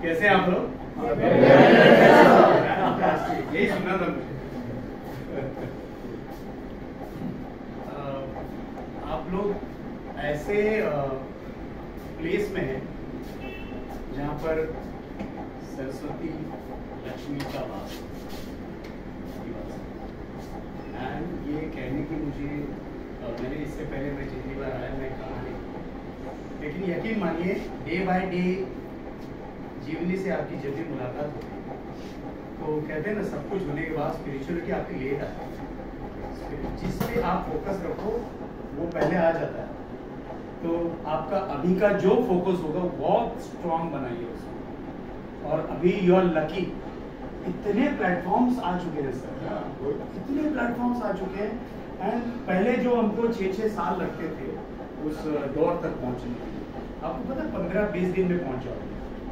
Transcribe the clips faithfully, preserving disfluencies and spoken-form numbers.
कैसे आप लोग? यही सुनना था मुझे। आप लोग ऐसे प्लेस में हैं जहाँ पर सरस्वती लक्ष्मी का वास, एंड ये कहने की मुझे मैंने इससे पहले मैं जितनी बार आया मैं कहा नहीं, लेकिन यकीन मानिए डे बाय डे जीवनी से आपकी जब भी मुलाकात होती है तो कहते हैं ना, सब कुछ होने के बाद स्पिरिचुअलिटी आपकी लेट आती है। जिस पे आप फोकस रखो वो पहले आ जाता है। तो आपका अभी का जो फोकस होगा बहुत स्ट्रांग बनाइए उसको। और अभी यू आर लकी, इतने प्लेटफॉर्म्स आ चुके हैं सर, इतने प्लेटफॉर्म्स आ चुके हैं। एंड पहले जो हमको छः छः साल लगते थे उस दौर तक पहुंचने के लिए, आपको पता है पंद्रह बीस दिन में पहुंच जाओगे।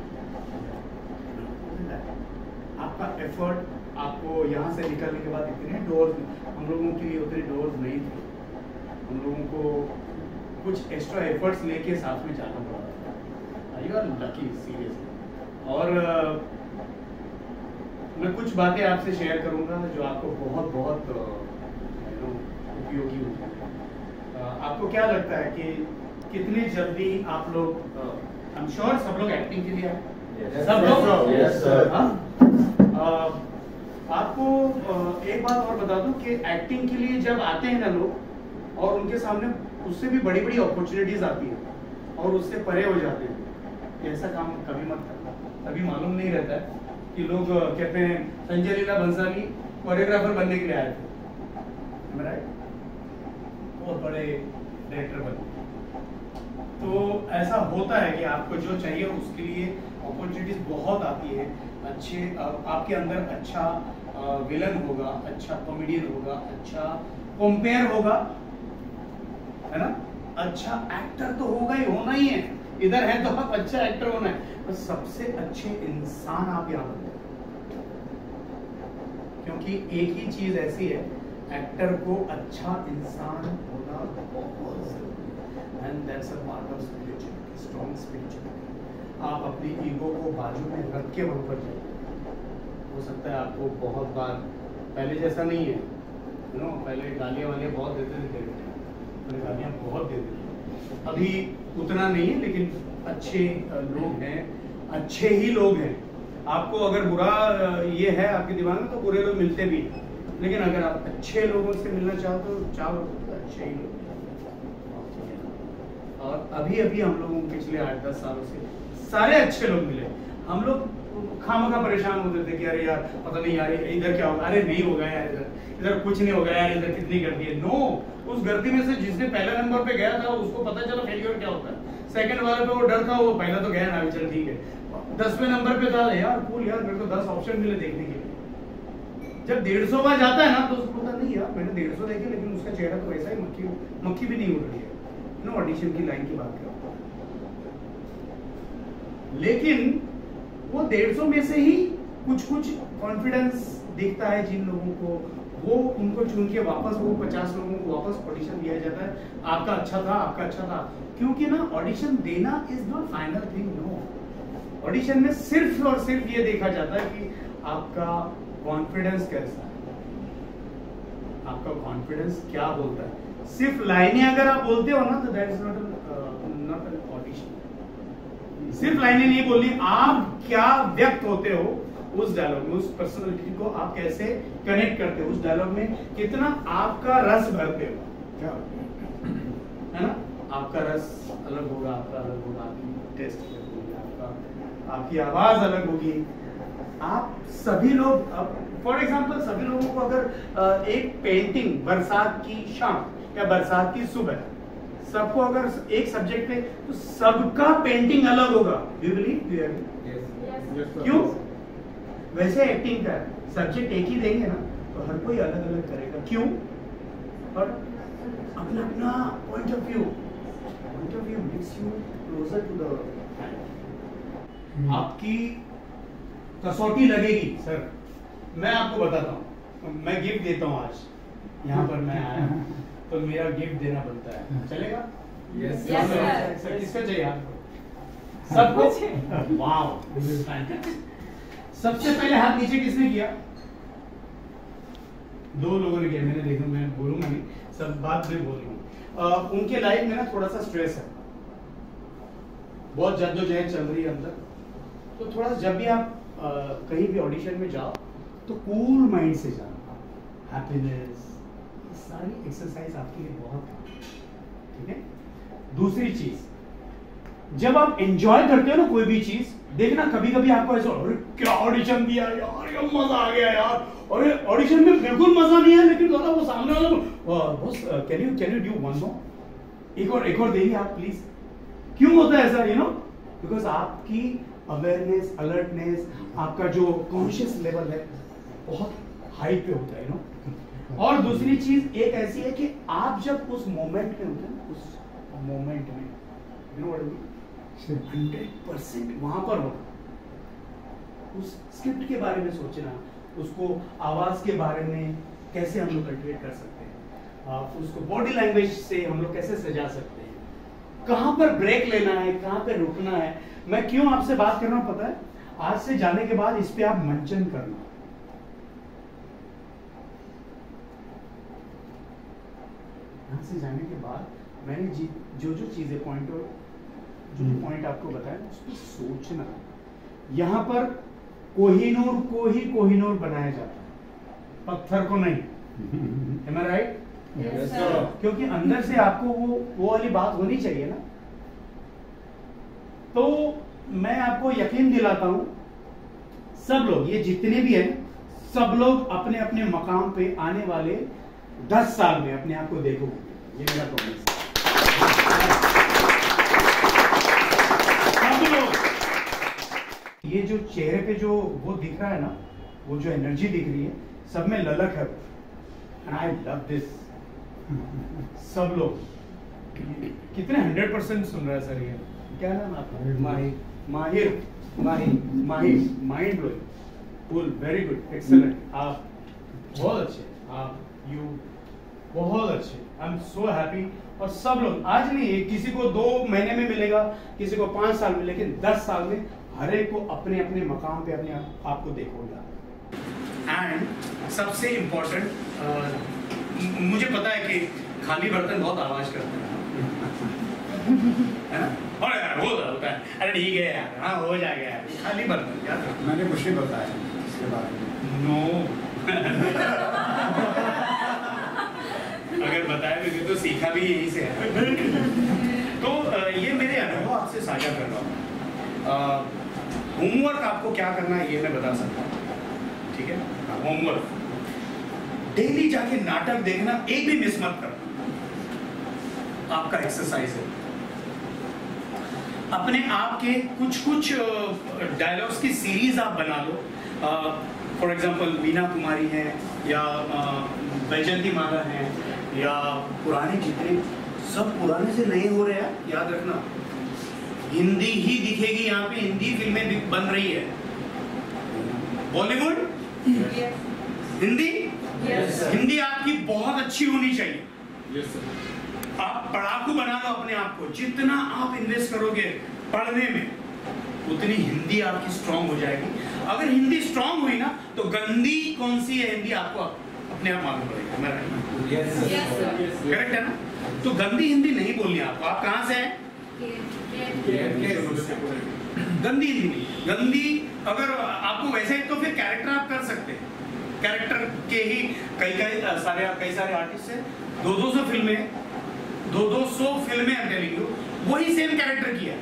आपका एफर्ट, आपको यहाँ से निकलने के बाद इतने डोर्स, हम लोगों के लिए उतने डोर्स नहीं थे, हम लोगों को कुछ एक्स्ट्रा एफर्ट्स लेके साथ में जाना पड़ा था। You are lucky seriously. और uh, मैं कुछ बातें आपसे शेयर करूंगा जो आपको बहुत बहुत उपयोगी होगी। आपको क्या लगता है कि कितनी जल्दी आप लोग, आई एम श्योर सब लोग एक्टिंग के लिए आए? yes, सब लोग? yes, sir. आपको एक बात और बता दूं कि एक्टिंग के लिए जब आते हैं ना लोग और उनके सामने उससे भी बड़ी बड़ी अपॉर्चुनिटीज आती है और उससे परे हो जाते हैं, ऐसा काम कभी मत करना। कभी मालूम नहीं रहता है कि लोग कहते हैं संजय लीला भंसाली कोरियोग्राफर बनने के लिए आए थे, राइट, बहुत बड़े डायरेक्टर बने। तो ऐसा होता है कि आपको जो चाहिए उसके लिए अपॉर्चुनिटीज बहुत आती है। अच्छे आपके अंदर अच्छा विलन होगा, अच्छा कॉमेडियन होगा, अच्छा कंपेयर होगा, है ना, अच्छा एक्टर तो होगा ही, होना ही है। इधर है तो आप अच्छा एक्टर होना है, तो सबसे अच्छे इंसान आप यहाँ पर, क्योंकि एक ही चीज ऐसी है, एक्टर को अच्छा इंसान होना बहुत जरूरी है। And that's a part of spirituality, strong spirituality. आप अपनी ईगो को बाजू में रख के वहां पर जाइए। हो सकता है आपको बहुत बार पहले जैसा नहीं है, नो, पहले गालियाँ वालियाँ बहुत देते थे, पहले गालियाँ बहुत देते थे, अभी उतना नहीं है, लेकिन अच्छे लोग हैं, अच्छे ही लोग हैं। आपको अगर बुरा ये है आपके दिमाग में तो बुरे लोग मिलते भी हैं, लेकिन अगर आप अच्छे लोगों से मिलना चाहो तो चाहो तो अच्छे ही लोग। और अभी अभी हम लोगों पिछले आठ दस सालों से सारे अच्छे लोग मिले। हम लोग खामखा परेशान होते थे कि अरे यार पता नहीं यार इधर क्या होगा, अरे नहीं होगा यार, इधर इधर कुछ नहीं होगा यार, इधर कितनी गर्दी है। नो, उस गर्दी में से जिसने पहले नंबर पे गया था उसको पता चला फेलियर क्या होता है। सेकंड वाले पे वो डर था, वो पहला तो गया ना, चल ठीक है। दसवें नंबर पे था, यार कूल यार, मेरे को दस ऑप्शन मिले देखने के लिए। जब डेढ़ सौ बार जाता है ना तो उसको पता नहीं यार मैंने डेढ़ सौ देखे, लेकिन उसका चेहरा तो वैसा ही, मक्खी मक्खी भी नहीं उड़ रही है। नो, ऑडिशन की लाइन की बात कर, लेकिन वो डेढ़ सौ में से ही कुछ कुछ कॉन्फिडेंस दिखता है जिन लोगों को, वो उनको चुन के वापस वो पचास लोगों को वापस ऑडिशन दिया जाता है। आपका अच्छा था, आपका अच्छा था, क्योंकि ना ऑडिशन देना is not final thing. No, audition में सिर्फ और सिर्फ ये देखा जाता है कि आपका कॉन्फिडेंस कैसा है, आपका कॉन्फिडेंस क्या बोलता है। सिर्फ लाइनें अगर आप बोलते हो ना तो that is not not an audition. सिर्फ लाइनें नहीं बोलनी, आप क्या व्यक्त होते हो उस डायलॉग में, उस पर्सनालिटी को आप कैसे कनेक्ट करते हो, उस डायलॉग में कितना आपका रस भरते हो, क्या है ना, आपका रस अलग होगा, आपका अलग होगा, आपकी टेस्ट अलग होगी, आपका आपकी आवाज अलग होगी। आप सभी लोग, फॉर एग्जांपल सभी लोगों को अगर एक पेंटिंग बरसात की शाम या बरसात की सुबह, सबको अगर एक सब्जेक्ट पे, तो सबका पेंटिंग अलग होगा। You believe? क्यों? वैसे एक्टिंग का सब्जेक्ट एक ही देंगे ना तो हर कोई अलग अलग करेगा। क्यों? और अपना अपना point of view point of view makes you closer to the आपकी कसौटी लगेगी। सर मैं आपको बताता हूँ, मैं गिफ्ट देता हूँ आज यहाँ पर मैं आया हूँ तो मेरा गिफ्ट देना बनता है, चलेगा? यस सर किसका चाहिए आपको? सबको वाव, सबसे पहले हाथ नीचे किसने किया? दो लोगों ने किया, मैंने देखा, मैं बोलूंगा नहीं, सब बात में बोल रहा हूँ। उनके लाइफ में ना थोड़ा सा स्ट्रेस है, बहुत जद्दोजहद चल रही है अंदर, तो थोड़ा जब भी आप आ, कहीं भी ऑडिशन में जाओ तो कूल माइंड से जाओ, हैप्पीनेस, सारी एक्सरसाइज आपके लिए बहुत है, ठीक है। दूसरी चीज, जब आप एंजॉय करते हो ना कोई भी चीज, देखना कभी कभी आपको ऐसा, अरे क्या ऑडिशन दिया यार, ये मजा आ गया यार, अरे ऑडिशन में बिल्कुल मजा नहीं है, लेकिन दादा वो सामने वाला boss can you can you do one more, एक और एक और देंगे आप प्लीज। क्यों होता है ऐसा? यू नो, बिकॉज आपकी अवेयरनेस, अलर्टनेस, आपका जो कॉन्शियस लेवल है बहुत हाई पे होता है, यू नो। और दूसरी चीज एक ऐसी है कि आप जब उस मोमेंट में होते हैं, उस मोमेंट में you know what I mean, hundred percent वहां पर हो, उस स्क्रिप्ट के बारे में सोचना, उसको आवाज के बारे में कैसे हम लोग कल्टिवेट कर सकते हैं, उसको बॉडी लैंग्वेज से हम लोग कैसे सजा सकते हैं, कहां पर ब्रेक लेना है, कहां पर रुकना है। मैं क्यों आपसे बात कर रहा हूं पता है? आज से जाने के बाद इस पे आप मंचन करना, यहां से जाने के बाद मैंने जी, जो जो चीजें पॉइंट जो जो पॉइंट आपको बताया उस पर सोचना। यहां पर कोहिनूर को ही कोहिनूर बनाया जाता है, पत्थर को नहीं। Am I right? Yes, sir. क्योंकि अंदर से आपको वो वो वाली बात होनी चाहिए ना। तो मैं आपको यकीन दिलाता हूं, सब लोग, ये जितने भी हैं, सब लोग अपने अपने मकाम पे आने वाले दस साल में अपने आप को देखोगे, ये मेरा प्रॉमिस है। सब लोग, ये जो चेहरे पे जो वो दिख रहा है ना, वो जो एनर्जी दिख रही है, सब में ललक है, एंड आई लव दिस। सब लोग कितने हंड्रेड परसेंट सुन रहे हैं सर? ये क्या नाम आपका? माहिर, माहिर, माहिर, माहिर, mind blowing, cool, very good, excellent. आप बहुत अच्छे, आप यू बहुत अच्छे, आई एम सो हैप्पी। और सब लोग, आज नहीं, किसी को दो महीने में मिलेगा, किसी को पांच साल में, लेकिन दस साल में हर एक को अपने अपने मकाम पे अपने आप को देखोगे। एंड सबसे इम्पोर्टेंट, मुझे पता है कि खाली बर्तन बहुत आवाज करते हैं, है ना? और यार हो होता है, अरे ठीक है यार, हाँ हो जाएगा यार, खाली बर्तन क्या? मैंने कुछ नहीं बताया इसके बारे में। नो अगर बताया भी तो सीखा भी यहीं से है। तो ये मेरे अनुभव आपसे साझा कर रहा हूँ। होमवर्क आपको क्या करना है ये मैं बता सकता हूँ, ठीक है? होमवर्क, डेली जाके नाटक देखना, एक भी मिस मत करना, आपका एक्सरसाइज है। अपने आप के कुछ कुछ डायलॉग्स की सीरीज आप बना लो। फॉर एग्जांपल मीना कुमारी है, या वैजयंती माला है, या पुराने जितने, सब पुराने से नए हो रहे हैं, याद रखना। हिंदी ही दिखेगी यहाँ पे, हिंदी फिल्में भी बन रही है। बॉलीवुड, yes. हिंदी, yes, हिंदी आपकी बहुत अच्छी होनी चाहिए। yes, आप पढ़ाकू बना लो अपने आप को, जितना आप इन्वेस्ट करोगे पढ़ने में, उतनी हिंदी आपकी स्ट्रांग हो जाएगी। अगर हिंदी स्ट्रांग हुई ना, तो गंदी कौन सी है हिंदी आपको अपने आप मालूम पड़ेगा। करेक्ट है ना? तो गंदी हिंदी नहीं बोलनी आपको। आप कहाँ से हैं? गंदी हिंदी नहीं, गंदी अगर आपको वैसे तो फिर कैरेक्टर आप कर सकते हैं। कैरेक्टर के ही कई कई सारे कई सारे आर्टिस्ट हैं, दो दो सौ फिल्में, दो दो सौ फिल्में हम टेलिंग यू, वही सेम कैरेक्टर किया।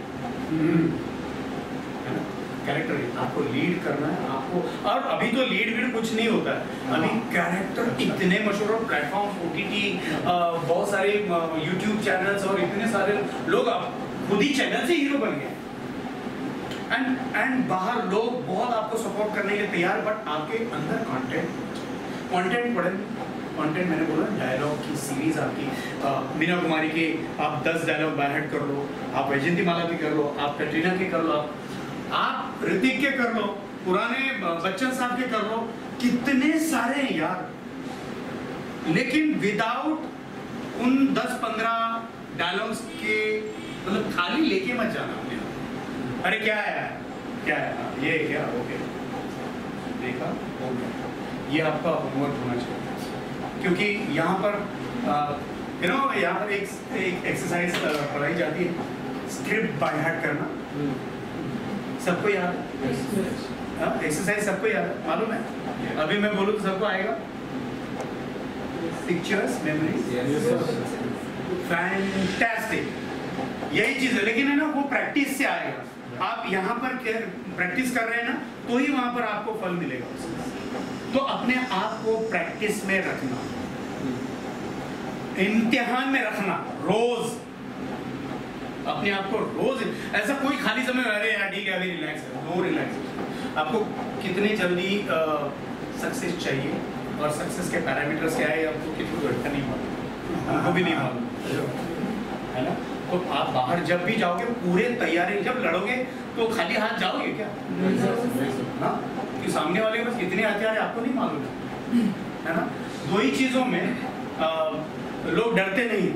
कैरेक्टर आपको लीड करना है आपको। और अभी तो लीड वीड कुछ नहीं होता है, अभी कैरेक्टर इतने मशहूर प्लेटफॉर्म, ओटीटी, बहुत सारे यूट्यूब चैनल्स, और इतने सारे लोग खुद ही चैनल से हीरो बन गए। एंड एंड बाहर लोग बहुत आपको सपोर्ट करने के लिए तैयार, बट आपके अंदर कंटेंट कंटेंट पड़े। कंटेंट मैंने बोला, डायलॉग की सीरीज आपकी, मीना कुमारी के आप दस डायलॉग बाय हेड कर लो, आप वैजयंती माला के कर लो, आप कैटरीना के कर लो, आप आप ऋतिक के कर लो, पुराने बच्चन साहब के कर लो, कितने सारे हैं यार। लेकिन विदाउट उन दस पंद्रह डायलॉग्स के, मतलब खाली लेके मत जाना अपने आप। अरे क्या है क्या है हाँ, ये क्या ओके देखा ये आपका होमवर्क होना चाहिए क्योंकि यहाँ पर यू नो यहाँ पर एक एक एक्सरसाइज पढ़ाई जाती है स्क्रिप्ट बाय हार्ट करना सबको याद है एक्सरसाइज सबको याद है मालूम है अभी मैं बोलूँ तो सबको आएगा पिक्चर्स मेमोरीज फैंटास्टिक यही चीज है लेकिन है ना वो प्रैक्टिस से आएगा आप यहाँ पर प्रैक्टिस कर रहे हैं ना तो ही वहां पर आपको फल मिलेगा तो अपने आप को प्रैक्टिस में रखना इम्तिहान में रखना रोज अपने आप को रोज ऐसा कोई खाली समय अरे यार ठीक है अभी रिलैक्स है नो रिलैक्स आपको कितनी जल्दी सक्सेस चाहिए और सक्सेस के पैरामीटर्स क्या है आपको कितनी घंटा नहीं मालूम हमको भी नहीं मालूम है ना तो आप बाहर जब भी जाओगे पूरे तैयारी जब लड़ोगे तो खाली हाथ जाओगे क्या हाँ कि सामने वाले के पास कितने हथियार है आपको नहीं मालूम है है ना दो ही चीजों में आ, लोग डरते नहीं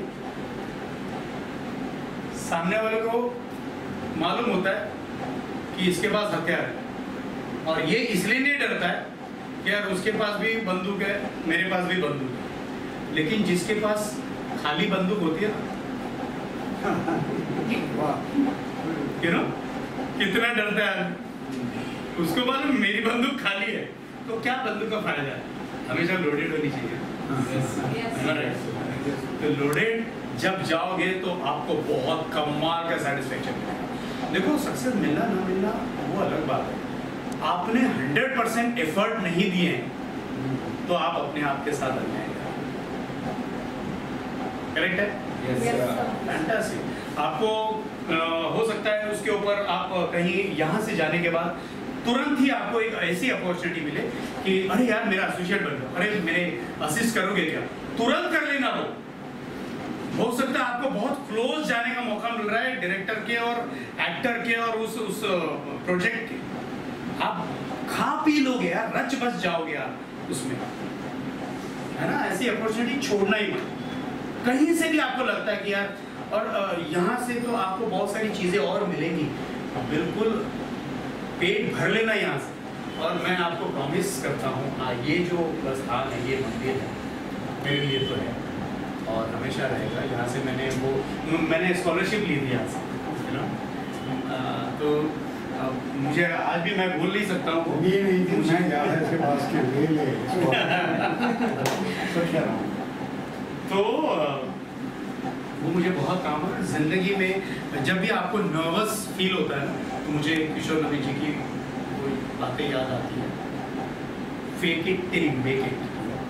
सामने वाले को मालूम होता है कि इसके पास हथियार है और ये इसलिए नहीं डरता है कि यार उसके पास भी बंदूक है मेरे पास भी बंदूक है लेकिन जिसके पास खाली बंदूक होती है ना you know? कितना डरता है उसको मालूम मेरी बंदूक खाली है तो क्या बंदूक का फायदा है हमेशा लोडेड होनी चाहिए तो लोडेड जब जाओगे तो आपको बहुत कमाल का सेटिस्फेक्शन मिलेगा देखो सक्सेस मिलना ना मिलना वो अलग बात है आपने हंड्रेड परसेंट एफर्ट नहीं दिए हैं तो आप अपने आप के साथ अन्याय करेक्ट है फैंटास्टिक आपको आ, हो सकता है उसके ऊपर आप कहीं यहाँ से जाने के बाद तुरंत ही आपको एक ऐसी अपॉर्चुनिटी मिले कि अरे यार मेरा एसोसिएट बन जाओ अरे मेरे असिस्ट करोगे क्या तुरंत कर लेना वो हो सकता है आपको बहुत क्लोज जाने का मौका मिल रहा है डायरेक्टर के और एक्टर के और उस उस प्रोजेक्ट के आप खा पी लोगे यार रच बस जाओगे यार उसमें है ना ऐसी अपॉर्चुनिटी छोड़ना ही मत कहीं से भी आपको लगता है कि यार और यहाँ से तो आपको बहुत सारी चीजें और मिलेंगी बिल्कुल पेट भर लेना यहाँ से और मैं आपको प्रॉमिस करता हूँ ये जो स्थान है ये मंदिर है मेरे लिए तो है और हमेशा रहेगा यहाँ से मैंने वो मैंने स्कॉलरशिप ली थी यहाँ से है ना तो मुझे आज भी मैं भूल नहीं सकता हूँ ये नहीं कि मैं याद है इसके पास के ले ले तो वो मुझे बहुत काम है जिंदगी में जब भी आपको नर्वस फील होता है ना तो मुझे किशोर नबी जी की कोई बातें याद आती है fake it till make it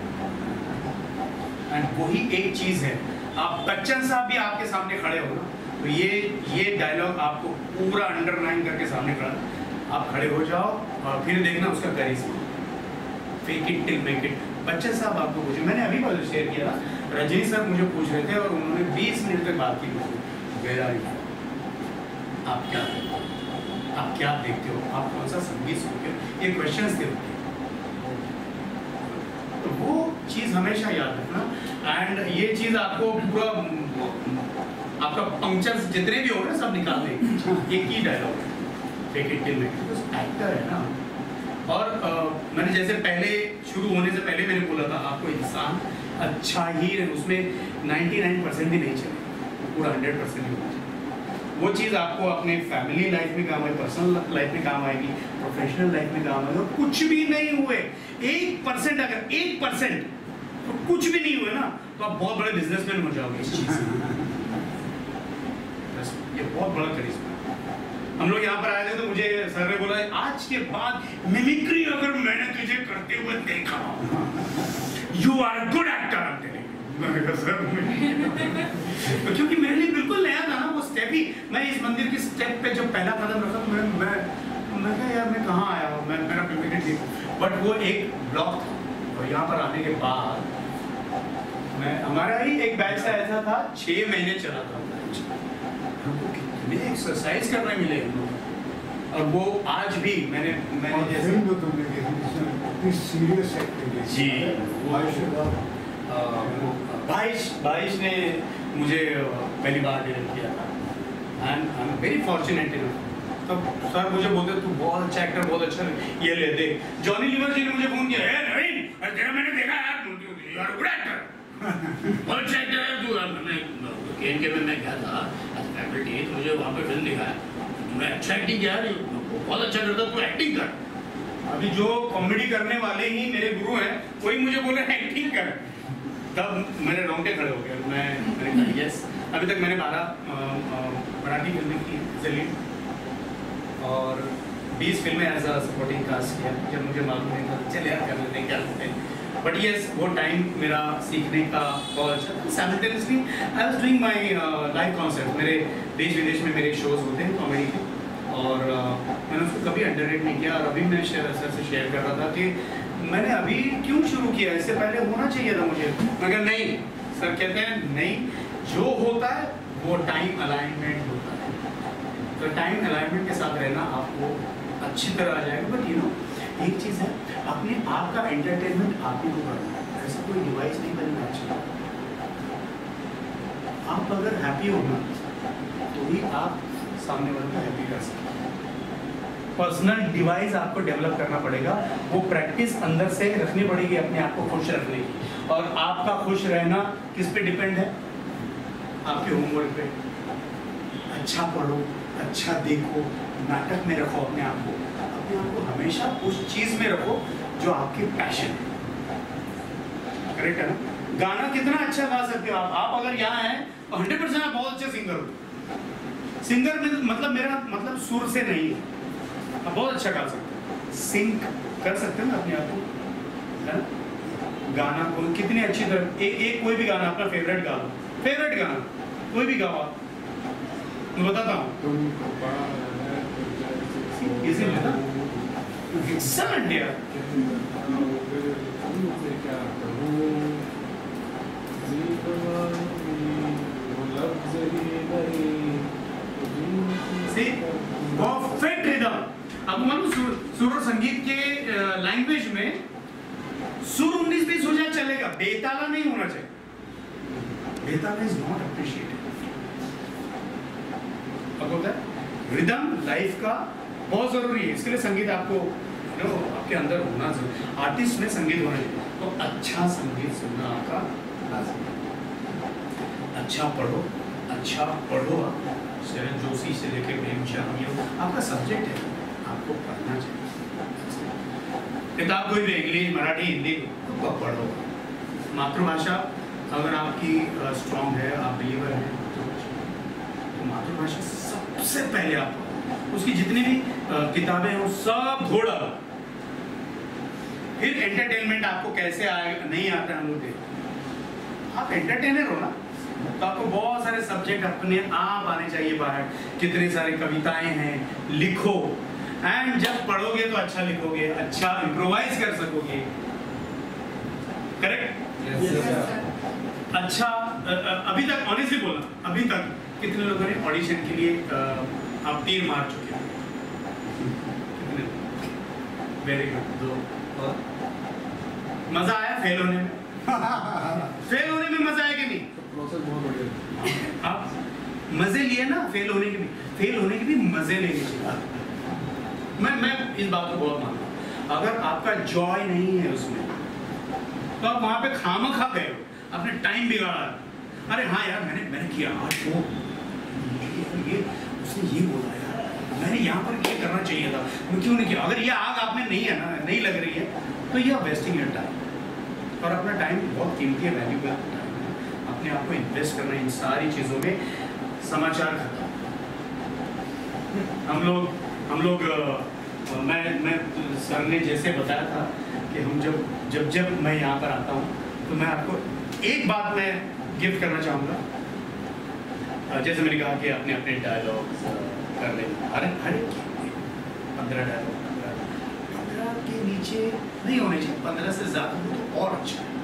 and वही एक चीज है आप बच्चन साहब भी आपके सामने खड़े हो ना तो ये ये डायलॉग आपको पूरा अंडरलाइन करके सामने खड़ा आप खड़े हो जाओ और फिर देखना उसका करिश्मा fake it till make it Bachchan साहब आपको पूछे मैंने अभी कल शेयर किया रजनी सर मुझे पूछ रहे थे और उन्होंने बीस मिनट तक बात की मुझे वेयर आर यू आप क्या देखते हो आप क्या देखते हो आप कौन सा संगीत सुनते हो ये क्वेश्चंस थे तो वो चीज हमेशा याद रखना एंड ये चीज आपको पूरा आपका पंक्चर्स जितने भी हो ना सब निकाल देंगे एक ही डायलॉग है fake it till make it actor है ना और आ, मैंने जैसे पहले शुरू होने से पहले मैंने बोला था आपको इंसान अच्छा ही उसमें निन्यानवे परसेंट भी नहीं चले पूरा हंड्रेड परसेंट ही होना चाहिए वो चीज़ आपको अपने फैमिली लाइफ में काम आएगी पर्सनल लाइफ में काम आएगी प्रोफेशनल लाइफ में काम आएगी और कुछ भी नहीं हुए एक परसेंट अगर एक परसेंट तो कुछ भी नहीं हुए ना तो आप बहुत बड़े बिजनेसमैन हो जाओगे इस चीज़ से ये बहुत बड़ा करिश्मा हम लोग यहाँ पर आए थे तो मुझे सर ने बोला आज के बाद मिमिक्री अगर मैंने तुझे करते हुए देखा you are a good actor sir क्योंकि मेरे लिए बिल्कुल नया था ना वो स्टेप ही मैं इस मंदिर की स्टेप पे जब पहला कदम रखा तो मैं मैं मैं कहा यार मैं कहाँ आया हूँ मैं मेरा मिमिक्री थी बट वो एक ब्लॉक था और यहाँ पर आने के बाद मैं हमारा ही एक बैच सा ऐसा था छः महीने चला था मुझे एक्सरसाइज करने मिले और वो आज भी मैंने मैंने जैसे तो तुमने सीरियस एक्टिंग जी वो बाईश बाईश ने मुझे पहली बार डायरेक्ट किया था and I am very fortunate तब सर मुझे बोलते तू बहुत अच्छा एक्टर, बहुत अच्छा ये ले दे। जॉनी लीवर जी ने मुझे फोन किया, ए नवीन अरे तेरा मैंने देखा यार, यू आर गुड एक्टर, बहुत अच्छा एक्टर है तू। मैंने केन के में मैं गया था एज फैकल्टी, तो मुझे वहाँ पे फिल्म दिखाया, तूने अच्छा एक्टिंग किया यार, बहुत अच्छा करता, तू एक्टिंग कर। अभी जो कॉमेडी करने वाले ही मेरे गुरु हैं वही मुझे बोले एक्टिंग कर, तब मेरे रोंगटे खड़े हो गए। मैं मैंने कहा यस। अभी तक मैंने बारह मराठी फिल्में की चलिए और बीस फिल्में एज अ सपोर्टिंग कास्ट किया, जब मुझे मालूम नहीं था चले यार कर लेते हैं क्या लेते हैं। बट यस वो टाइम मेरा सीखने का बहुत अच्छा। Simultaneously I was doing my live concert, मेरे देश विदेश में मेरे शोज होते हैं कॉमेडी के, और uh, मैंने उसको कभी अंडररेट नहीं किया। और अभी मैं सर से शेयर कर रहा था कि मैंने अभी क्यों शुरू किया, इससे पहले होना चाहिए था मुझे। मगर नहीं, सर कहते हैं नहीं, जो होता है वो टाइम अलाइनमेंट होता है, तो टाइम अलाइनमेंट के साथ रहना आपको अच्छी तरह आ जाएगा। बट यू नो एक चीज़ है, अपने आप का एंटरटेनमेंट आप ही को करना है, ऐसा कोई डिवाइस नहीं बनना चाहिए। आप अगर हैप्पी हो ना तो ही आप सामने वाले को हैप्पी कर सकते हैं। पर्सनल डिवाइस आपको डेवलप करना पड़ेगा, वो प्रैक्टिस अंदर से रखनी पड़ेगी अपने आप को खुश रखने की। और आपका खुश रहना किस पे डिपेंड है? आपके होमवर्क पे। अच्छा पढ़ो, अच्छा देखो, नाटक में रखो अपने आप को, अपने आप को हमेशा उस चीज में रखो जो आपकी पैशन है। करेक्ट है ना? गाना कितना अच्छा गा सकते हो आप आप अगर यहाँ हैं तो हंड्रेड परसेंट आप बहुत अच्छे सिंगर हो। सिंगर में मतलब मेरा मतलब सुर से नहीं है, आप बहुत अच्छा गा सकते हो, सिंक कर सकते हो ना अपने आप को, है ना? गाना को कितनी अच्छी तरह एक एक कोई भी गाना अपना फेवरेट गा लो, फेवरेट गाना कोई भी गाओ आप, मैं बताता हूँ। एक्सीलेंट यार। Perfect rhythm. अब मालूम सुर, सुर और संगीत के लैंग्वेज में सुर उन्नीस बीस हो जाए चलेगा, बेताला नहीं होना चाहिए। बेताला इज नॉट अप्रिशिएटेड। अब होता है रिदम लाइफ का बहुत जरूरी है, इसके लिए संगीत आपको नो आपके अंदर होना जरूरी। आर्टिस्ट में संगीत होना चाहिए, तो अच्छा संगीत सुनना आपका लाज़िम है। अच्छा पढ़ो, अच्छा पढ़ो। शरण जोशी से लेके प्रेमचंद ये आपका सब्जेक्ट है, आपको पढ़ना चाहिए। किताब कोई भी इंग्लिश, मराठी, हिंदी तो पढ़ो। मातृभाषा अगर आपकी स्ट्रॉन्ग है, आप बिलीवर हैं, तो मातृभाषा सबसे पहले आप पढ़ो। उसकी जितनी भी किताबें हैं वो सब घोड़ा। फिर एंटरटेनमेंट आपको कैसे आएगा नहीं आता है हम लोग देखो। आप एंटरटेनर हो ना, तो आपको बहुत सारे सब्जेक्ट अपने आप आने चाहिए बाहर। कितनी सारी कविताएं हैं, लिखो। एंड जब पढ़ोगे तो अच्छा लिखोगे, अच्छा इम्प्रोवाइज कर सकोगे। करेक्ट? अच्छा अभी तक ऑनेस्टली बोलना, अभी तक कितने लोगों ने ऑडिशन के लिए आप तीर मार चुके हैं? कितने? Very good. दो। और मजा आया फेल होने में? फेल होने में मजा आया कि नहीं? प्रोसेस बहुत बढ़िया। आप मजे लिए ना फेल होने के भी, फेल होने के भी मजे लेने चाहिए। मैं मैं इस बात को बहुत मानता हूँ। अगर आपका जॉय नहीं है उसमें तो आप वहां पे खामा खा गए, आपने टाइम बिगाड़ा। अरे हाँ यार मैंने मैंने किया आज वो ये उसने ये बोला यार, मैंने यहाँ पर ये करना चाहिए था, मैं क्यों नहीं किया? अगर ये आग आप में नहीं है ना, नहीं लग रही है, तो ये वेस्टिंग योर टाइम। और अपना टाइम बहुत कीमती है, वैल्यूबल टाइम है। अपने आप को इन्वेस्ट करना इन सारी चीज़ों में। समाचार खत्म। हम लोग हम लोग मैं मैं सर ने जैसे बताया था कि हम जब जब जब मैं यहाँ पर आता हूँ तो मैं आपको एक बात मैं गिफ्ट करना चाहूँगा। जैसे मैंने कहा कि अपने अपने डायलॉग कर ले, अरे अरे पंद्रह डायलॉग, पंद्रह के नीचे नहीं होने चाहिए, पंद्रह से ज़्यादा हो तो और अच्छा है।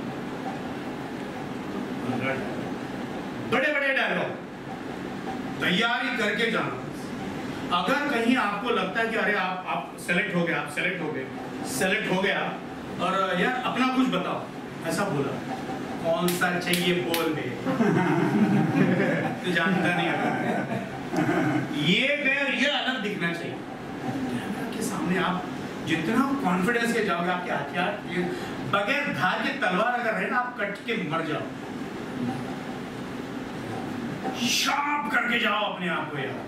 पंद्रह डायलॉग, बड़े बड़े डायलॉग तैयारी करके जाना। अगर कहीं आपको लगता है कि अरे आप आप सेलेक्ट हो गए, आप सेलेक्ट हो गए, सेलेक्ट हो गया और यार अपना कुछ बताओ, ऐसा बोला, कौन सा चाहिए बोल दे तो जानता नहीं है। ये गए, ये अलग दिखना चाहिए। कैमरा के सामने आप जितना कॉन्फिडेंस के जाओगे, आपके हथियार बगैर धार के तलवार अगर है ना, आप कट के मर जाओ। शार्प करके जाओ अपने आप को यार।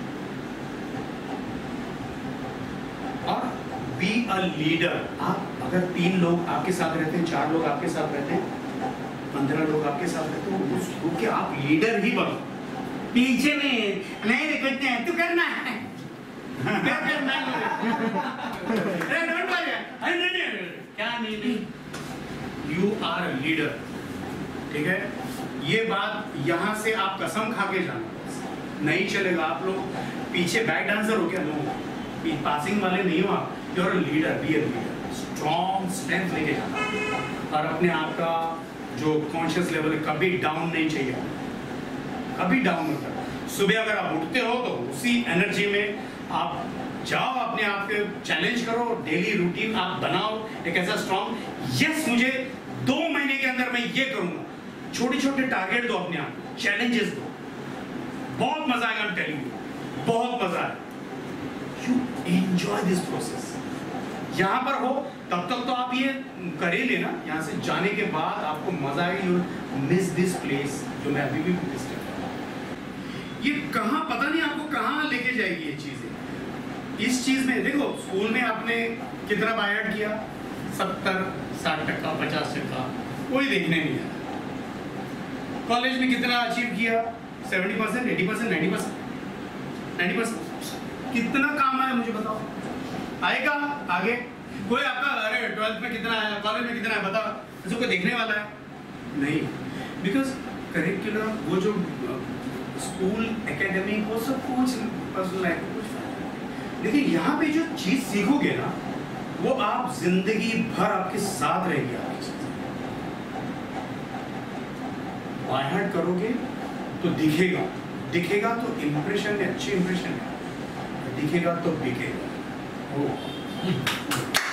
और बी अ लीडर। आप अगर तीन लोग आपके साथ रहते हैं, चार लोग आपके साथ रहते हैं, पंद्रह लोग आपके साथ रहते हैं, उस ग्रुप के आप लीडर ही बनो। पीछे में नहीं देखते हैं, तू करना है क्या करना है? अरे डोंट वरी, अरे नहीं नहीं क्या नहीं नहीं, यू आर अ लीडर। ठीक है, ये बात यहां से आप कसम खा के जाना, नहीं चलेगा। आप लोग पीछे बैक डांसर हो क्या? नो, पासिंग वाले नहीं हो आप, you are a leader. Be a leader, strong strength लेके जाना और अपने आप का जो कॉन्शियस लेवल है कभी डाउन नहीं चाहिए, कभी डाउन मत करो। सुबह अगर आप उठते हो तो उसी एनर्जी में आप जाओ, अपने आप के चैलेंज करो, डेली रूटीन आप बनाओ एक ऐसा स्ट्रॉन्ग। यस, मुझे दो महीने के अंदर मैं ये करूंगा। छोटे छोटे टारगेट दो अपने आप, चैलेंजेस दो, बहुत मजा आएगा। आई एम टेलिंग यू, बहुत मजा आएगा। You enjoy this process. यहां पर हो तब तक तो आप ये कर ही लेना, यहां से जाने के बाद आपको मजा आएगा। यू मिस दिस प्लेस जो मैं अभी भी मिस कर रहा हूं। ये कहां पता नहीं आपको कहां लेके जाएगी ये चीजें। इस चीज में देखो, स्कूल में आपने कितना बायड किया, सत्तर साठ टक्का पचास टक्का, कोई देखने नहीं आया। कॉलेज में कितना अचीव किया, seventy percent eighty percent ninety percent ninety percent कितना काम आया मुझे बताओ? आएगा आगे कोई आपका, अरे ट्वेल्थ में कितना आया, कॉलेज में कितना आया बताओ, इसको कोई देखने वाला है नहीं। बिकॉज करिकुलम, वो जो स्कूल एकेडमिक, वो सब कुछ पर्सनल लाइफ में कुछ फायदा नहीं। लेकिन यहाँ पे जो चीज सीखोगे ना, वो आप जिंदगी भर आपके साथ रहेगी। आपकी चीज बाय हार्ट करोगे तो दिखेगा, दिखेगा तो इंप्रेशन है, अच्छी इंप्रेशन है, दिखेगा तो बिकेगा।